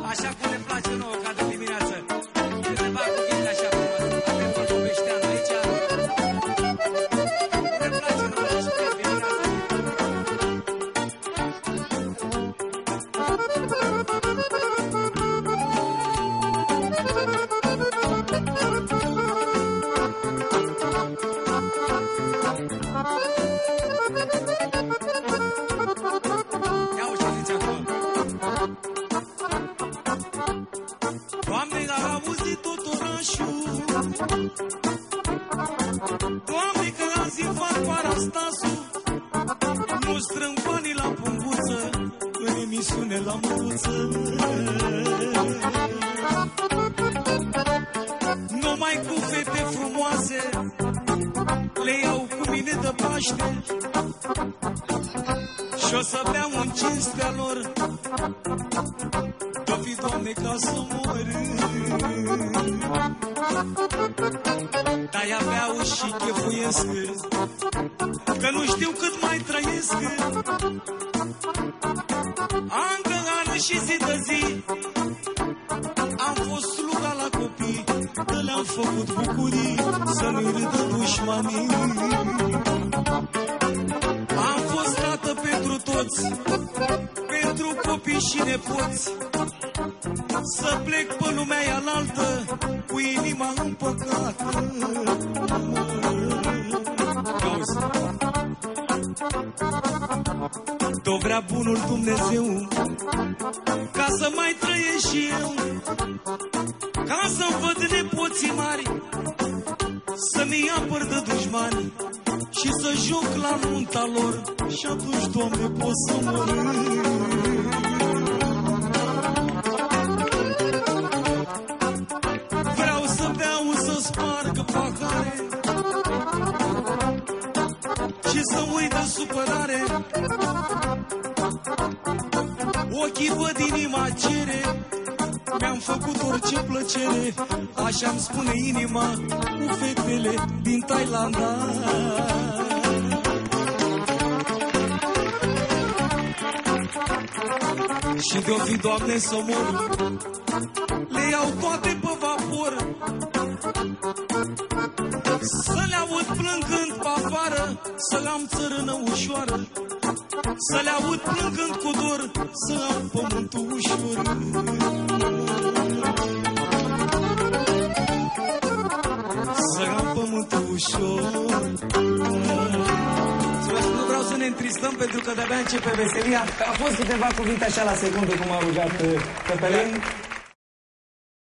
Așa cum ne place nouă ca de dimineață. Câteva cuvinte așa frumos. Avem vorbeșteană aici. Ne place nouă și de dimineață. Ia uite ce zice acolo. Doamne, a auzit tot orașul. Doamne, că azi fac parastasul. Nu strâng banii la punguță, în emisiune la măruță. Numai cu fete frumoase le iau cu mine de Paște și o să beau în cinstea lor. O fi, Doamne, ca să mor. Dar-i beau și chefuiesc, că nu știu cât mai trăiesc. An că an și zi de zi am fost sluga la copii, că le-am făcut bucurii să nu-i râdă dușmanii. Am fost tată pentru toți, pentru copii și nepoți, să plec pe lumea aia-laltă cu inima împăcată. Auzi, t-o vrea bunul Dumnezeu ca să mai trăiesc și eu, ca să-mi văd nepoții mari, să-mi apăr de dușmani și să joc la nunta lor. Și atunci, Doamne, pot să mor. Vreau să beau, să sparg pahare și să uit de supărare. Ochii văd, inima cere, mi-am făcut orice plăcere. Așa-mi spune inima cu fetele din Thailanda. Și de-o fi, Doamne, să mor, le iau toate pe vapor, să le aud plângând pe afară, să le am țărână ușoară, să le aud plângând cu dor, să am pământul ușor. Să am pământul ușor. Nu vreau să ne întristăm pentru că de-abia începe veselia. Au fost câteva cuvinte așa la secundă, cum a rugat Cătălin.